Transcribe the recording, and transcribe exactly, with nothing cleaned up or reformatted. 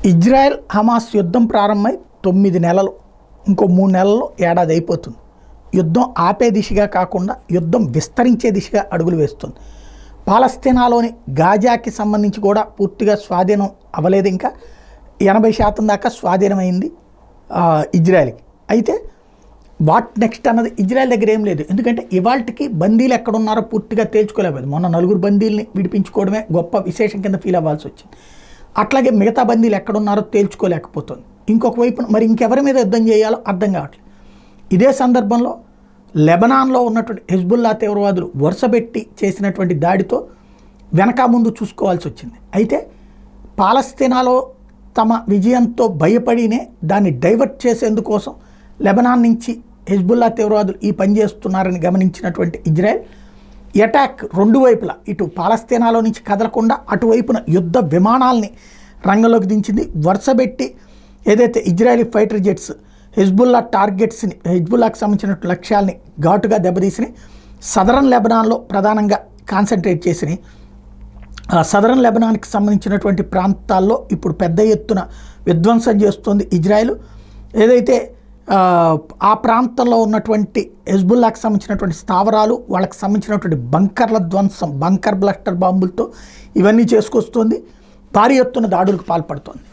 Israel Hamas యుద్ధం ప్రారంభమై తొమ్మిది నెలలు ఇంకో మూడు నెలల్లో ఏడాది అయిపోతుంది. యుద్ధం ఆపే దిశగా కాకుండా యుద్ధం విస్తరించే దిశగా అడుగులు వేస్తుంది. పాలస్తీనాలోని గాజాకి సంబంధించి కూడా పూర్తిగా స్వాధీనం అవ్వలేదు, ఇంకా ఎనభై శాతం దాకా స్వాధీనమైంది ఇజ్రాయెల్కి. అయితే వాట్ నెక్స్ట్ అన్నది ఇజ్రాయెల్ దగ్గర ఏం లేదు, ఎందుకంటే ఇవాళకి బందీలు ఎక్కడున్నారో పూర్తిగా తేల్చుకోలేకపోయింది. మొన్న నలుగురు బందీల్ని విడిపించుకోవడమే గొప్ప విశేషం కింద ఫీల్ అవ్వాల్సి వచ్చింది. అట్లాగే మిగతా బందీలు ఎక్కడున్నారో తేల్చుకోలేకపోతుంది. ఇంకొక వైపు మరి ఇంకెవరి మీద యుద్ధం చేయాలో అర్థం కావట్లేదు. ఇదే సందర్భంలో లెబనాన్లో ఉన్నటువంటి హెజ్బుల్లా తీవ్రవాదులు వరుసపెట్టి చేసినటువంటి దాడితో వెనక ముందు చూసుకోవాల్సి వచ్చింది. అయితే పాలస్తీనాలో తమ విజయంతో భయపడినే దాన్ని డైవర్ట్ చేసేందుకోసం లెబనాన్ నుంచి హెజ్బుల్లా తీవ్రవాదులు ఈ పని చేస్తున్నారని గమనించినటువంటి ఇజ్రాయెల్ అటాక్ రెండు వైపులా, ఇటు పాలస్తీనాలో నుంచి కదలకుండా అటువైపున యుద్ధ విమానాల్ని రంగంలోకి దించింది. వరుసపెట్టి ఏదైతే ఇజ్రాయలీ ఫైటర్ జెట్స్ హెజ్బుల్లా టార్గెట్స్ని, హెజ్బుల్లాకి సంబంధించిన లక్ష్యాల్ని ఘాటుగా దెబ్బతీసినాయి. సదరన్ లెబనాన్లో ప్రధానంగా కాన్సన్ట్రేట్ చేసినాయి. సదరన్ లెబనాన్కి సంబంధించినటువంటి ప్రాంతాల్లో ఇప్పుడు పెద్ద ఎత్తున విధ్వంసం చేస్తుంది ఇజ్రాయెల్. ఏదైతే ఆ ప్రాంతంలో ఉన్నటువంటి హెజ్బుల్లాకి సంబంధించినటువంటి స్థావరాలు, వాళ్ళకి సంబంధించినటువంటి బంకర్ల ధ్వంసం, బంకర్ బ్లస్టర్ బాంబులతో ఇవన్నీ చేసుకొస్తుంది. భారీ ఎత్తున దాడులకు పాల్పడుతోంది.